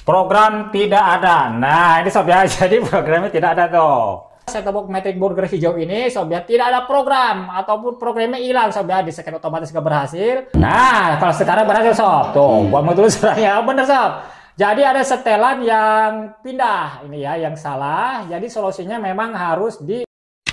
Program tidak ada. Nah, ini sob ya, jadi programnya tidak ada tuh. Set-top box Matrix Burger hijau ini sob ya, tidak ada program ataupun programnya hilang sob ya, di scan otomatis gak berhasil. Nah, kalau sekarang berhasil sob. Tuh, gua mau tulis ya, bener sob. Jadi ada setelan yang pindah ini ya, yang salah. Jadi solusinya memang harus di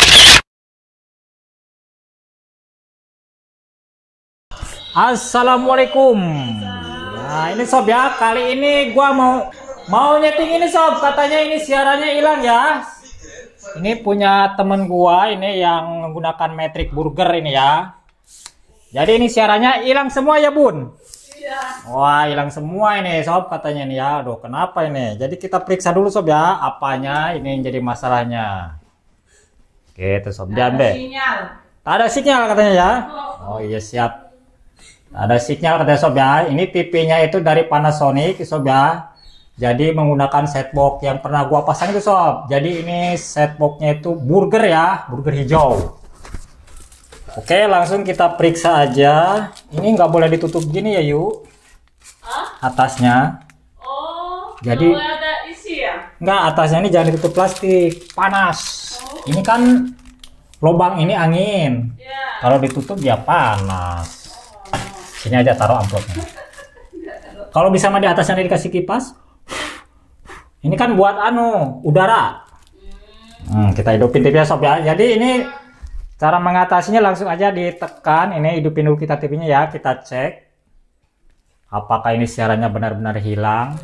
Assalamualaikum. Nah, ini sob ya, kali ini gua mau nyeting ini sob, katanya ini siarannya hilang ya. Ini punya temen gua ini yang menggunakan Matrix Burger ini ya. Jadi ini siarannya hilang semua ya, Bun? Iya. Wah, hilang semua ini sob katanya nih ya. Aduh, kenapa ini? Jadi kita periksa dulu sob ya, apanya ini yang jadi masalahnya. Gitu sob, jangan deh. Ada sinyal katanya ya. Oh iya siap. Ada sinyal katanya sob ya. Ini TV-nya itu dari Panasonic sob ya. Jadi menggunakan setbox yang pernah gua pasang itu sob. Jadi ini setboxnya itu burger ya, burger hijau. Oke, langsung kita periksa aja. Ini nggak boleh ditutup gini ya yuk. Atasnya. Oh. Jadi ada isi ya? nggak, atasnya ini jangan ditutup plastik, panas. Oh. Ini kan lubang ini angin. Ya. Kalau ditutup ya panas. Sini aja taruh amplopnya. Kalau bisa mah di atasnya dikasih kipas. Ini kan buat udara. Kita hidupin TV-nya sob ya. Jadi ini cara mengatasinya langsung aja ditekan. Ini hidupin dulu kita TV-nya ya. Kita cek apakah ini siarannya benar-benar hilang.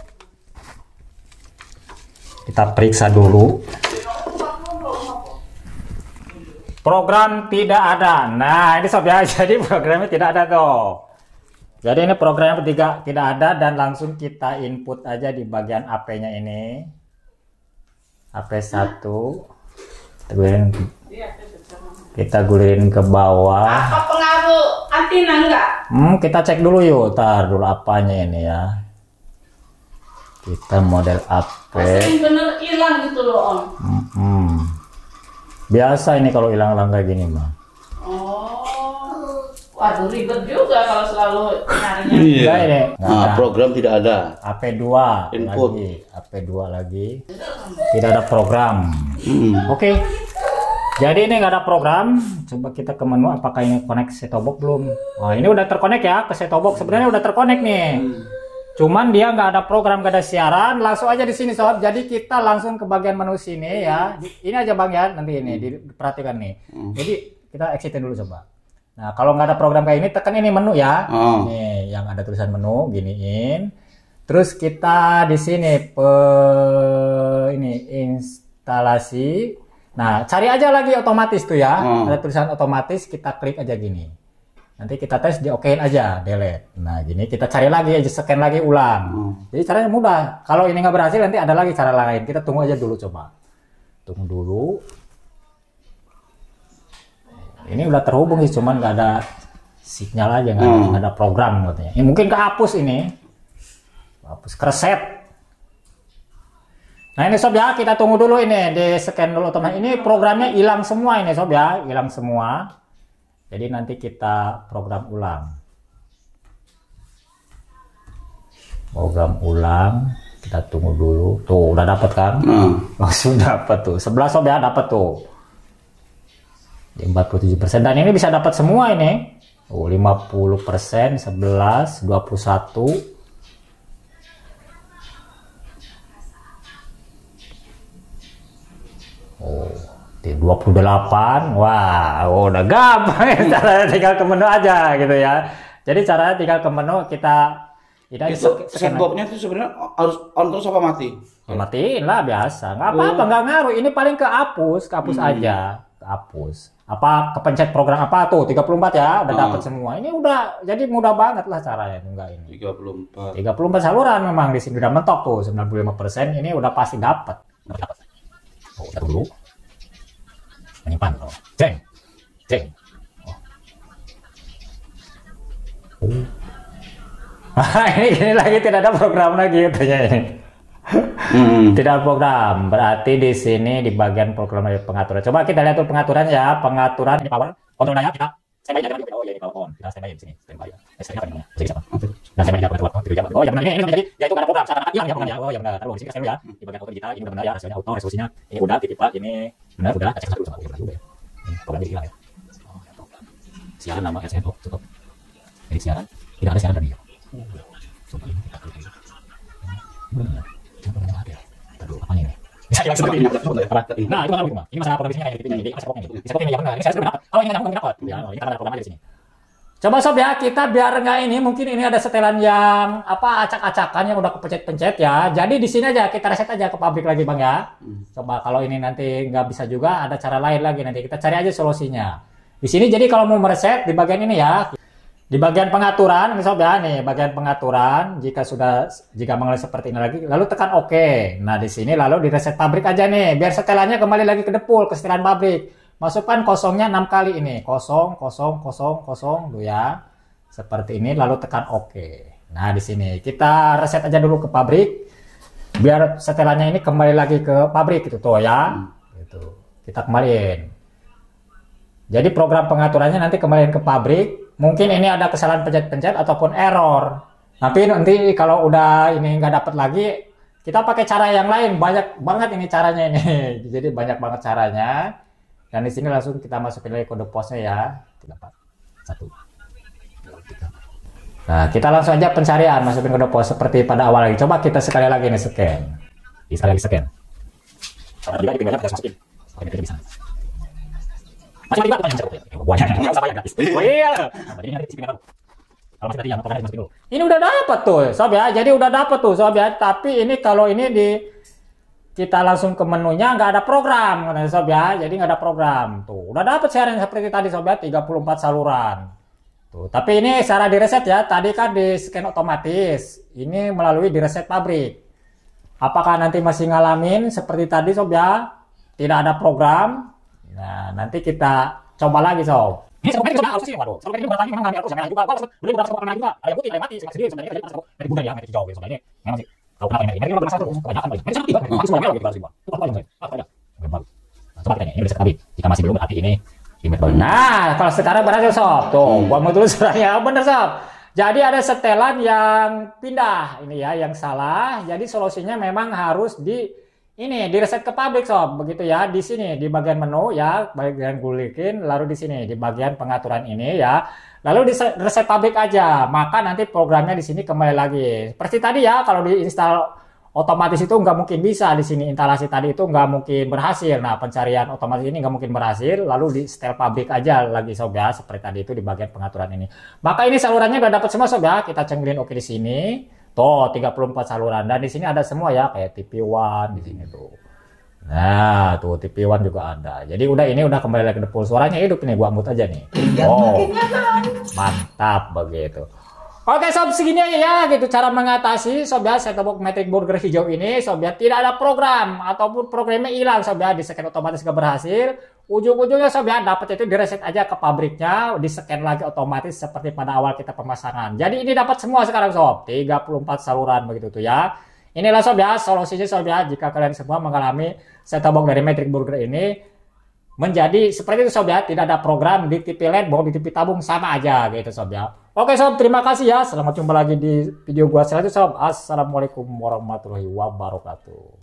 Kita periksa dulu. Program tidak ada. Nah, ini sob ya. Jadi programnya tidak ada tuh. Jadi ini programnya tidak ada dan langsung kita input aja di bagian AP-nya ini. AP1. Kita gulirin ke bawah. Apa pengaruh antina enggak? Kita cek dulu yuk. Tar dulu apanya ini ya. Kita model AP. Masih bener hilang gitu loh Om. Biasa ini kalau hilang-hilang kayak gini mah. Waduh, ribet juga kalau selalu nyarinya. Iya. Ini. Nah, program tidak ada. AP2 Input. lagi. AP2 lagi. Tidak ada program. Oke. Jadi ini nggak ada program. Coba kita ke menu, apakah ini connect set-top box belum? Wah, ini udah terkonek ya ke set-top box. Sebenarnya udah terkonek nih. Cuman dia nggak ada program, nggak ada siaran. Langsung aja di sini sob. Jadi kita langsung ke bagian menu sini ya. Ini aja bang ya. Nanti ini diperhatikan nih. Jadi kita exitin dulu coba. Nah, kalau nggak ada program kayak ini, tekan ini menu ya. Nih, yang ada tulisan menu, giniin. Terus kita di sini ini instalasi. Nah, cari aja lagi otomatis tuh ya. Ada tulisan otomatis, kita klik aja gini. Nanti kita tes, di okein aja, delete. Nah, gini kita cari lagi aja, scan lagi ulang. Jadi caranya mudah. Kalau ini nggak berhasil, nanti ada lagi cara lain. Kita tunggu aja dulu coba. Tunggu dulu. Ini udah terhubung sih, cuman nggak ada sinyal aja, nggak ada program katanya. Ini mungkin kehapus ini, hapus kereset. Nah ini sob ya, kita tunggu dulu ini, di scan dulu teman. Ini programnya hilang semua ini sob ya, hilang semua. Jadi nanti kita program ulang. Program ulang, kita tunggu dulu. Tuh udah dapat kan? Langsung dapat tuh. 11 sob ya, dapat tuh. 47%, dan ini bisa dapat semua ini. 50%, 11, 21. Di 28. Wah, udah gampang ya. Caranya tinggal ke menu aja gitu ya. Jadi caranya tinggal ke menu, kita Itu setboxnya itu sebenarnya harus on terus apa mati? Ya, matiin lah biasa. Nggak apa-apa, nggak ngaruh. Ini paling kehapus aja. Kehapus. Apa kepencet program apa tuh 34 ya, udah dapat semua. Ini udah jadi mudah banget lah caranya enggak ini. 34 saluran memang di sini udah mentok tuh 95%, ini udah pasti dapat. Oh, udah dulu. Menyimpan loh. Ceng. Ini lagi tidak ada program lagi katanya ini. Tidak ada program, berarti di sini di bagian program pengaturan. Coba kita lihat tuh pengaturan ya, pengaturan ini power, kontrol daya kita standby aja. Oh iya, ini power on, kita standby di sini, standby. Standby apa namanya? Dan saya meninjau waktu itu jam. Oh ya benar ini jadi ya itu ada program seakan-akan hilang ya programnya. Oh ya benar. Taruh di sini kasih dulu ya. Di bagian foto digital ini udah benar ya hasilnya auto resolusinya. Ini udah titip Pak ini benar udah cek satu sama benar juga ya. Ini programnya hilang ya. Oh ya program. Siaran nama RCN oh cukup. Edit siaran tidak ada siaran tadi ya. Coba ini kita klik. Benar. Coba programnya ada. Taruh apanya ini? Bisa hilang seperti ini. Nah itu kan ini masalah program isinya kayak gitu jadi masih pokoknya gitu. Bisa pokoknya ya benar. Ini saya sudah dapat. Kalau ini nyambung dapat. Ya ini karena ada programnya di sini. Coba sob ya, kita biar enggak ini, mungkin ini ada setelan yang apa acak-acakan yang udah kepencet-pencet ya. Jadi di sini aja kita reset aja ke pabrik lagi Bang ya. Coba kalau ini nanti nggak bisa juga ada cara lain lagi nanti kita cari aja solusinya. Di sini jadi kalau mau mereset di bagian ini ya. Di bagian pengaturan, sob ya nih, bagian pengaturan jika mengalami seperti ini lagi lalu tekan oke. Nah, di sini lalu di reset pabrik aja nih biar setelannya kembali lagi ke depul ke setelan pabrik. Masukkan kosongnya 6 kali ini. 0, 0, 0, 0 tuh ya. Seperti ini lalu tekan oke. Nah, di sini kita reset aja dulu ke pabrik biar setelannya ini kembali lagi ke pabrik gitu tuh ya. Gitu. Kita kembaliin. Jadi program pengaturannya nanti kembaliin ke pabrik. Mungkin ini ada kesalahan pencet-pencet ataupun error. Tapi nanti kalau udah ini nggak dapat lagi, kita pakai cara yang lain. Banyak banget ini caranya ini. Jadi banyak banget caranya. Dan di sini langsung kita masukin lagi kode posnya ya. 34 1 2 3. Nah, kita langsung aja pencarian masukin kode pos seperti pada awal lagi. Coba kita sekali lagi nih scan. Sekali lagi scan. Kalau juga tinggalnya kita masukin. Oke, kita bisa. Masih ada banyak yang banyak yang sama yang gratis. Oh iya. Nah, jadi nanti sipin baru. Kalau masih tadi yang program dimasukin dulu. Ini udah dapat tuh, sob ya. Jadi udah dapat tuh, sob ya. Tapi ini kalau ini kita langsung ke menunya nggak ada program katanya sob ya, jadi nggak ada program tuh udah dapat siaran seperti tadi sob ya 34 saluran tuh. Tapi ini secara di reset ya, tadi kan di scan otomatis, ini melalui di reset pabrik. Apakah nanti masih ngalamin seperti tadi sob ya, tidak ada program? Nah nanti kita coba lagi sob. Ini sebenarnya sudah harus sih, waduh. Sebenarnya ini bukan lagi mengambil arus yang juga. Kalau beli beberapa sekolah juga, ada yang putih, ada yang mati, sendiri sebenarnya jadi masuk dari bulan ya, dari hijau gitu sebenarnya. Memang sih. Kalau kenapa ini memang satu kebanyakan lagi. Ini seperti itu, semuanya lagi baru semua. Itu apa yang saya? Apa aja? Baru. Coba kita ini reset pabrik. Jika masih belum berarti ini limit baru. Nah, kalau sekarang berhasil sob. Tuh, gua mau tulis suratnya bener sob. Jadi ada setelan yang pindah ini ya, yang salah. Jadi solusinya memang harus di reset ke pabrik sob, begitu ya. Di sini di bagian menu ya, bagian gulikin, lalu di sini di bagian pengaturan ini ya. Lalu di reset pabrik aja, maka nanti programnya di sini kembali lagi. Seperti tadi ya, kalau diinstal otomatis itu nggak mungkin bisa di sini instalasi tadi itu nggak mungkin berhasil. Nah, pencarian otomatis ini nggak mungkin berhasil. Lalu di setel pabrik aja lagi sob ya, seperti tadi itu di bagian pengaturan ini. Maka ini salurannya udah dapat semua sob ya. Kita cenggilin oke di sini. Tuh 34 saluran dan di sini ada semua ya kayak TV1 di sini tuh. Nah, tuh TV1 juga ada. Jadi ini udah kembali lagi ke full. Suaranya hidup ini, gua mute aja nih. Oh. Mantap begitu. Oke sob, segini aja ya gitu cara mengatasi sob ya set-top box Matrix Burger hijau ini sob ya, tidak ada program ataupun programnya hilang sob ya, di scan otomatis gak berhasil. Ujung-ujungnya sob ya dapat itu di reset aja ke pabriknya, di scan lagi otomatis seperti pada awal kita pemasangan. Jadi ini dapat semua sekarang sob, 34 saluran begitu tuh ya. Inilah sob ya solusinya sob ya, jika kalian semua mengalami set-top box dari Matrix Burger ini menjadi seperti itu sob ya, tidak ada program di TV LED bawa di TV tabung sama aja gitu sob ya. Oke sob, terima kasih ya. Selamat jumpa lagi di video gua selanjutnya sob. Assalamualaikum warahmatullahi wabarakatuh.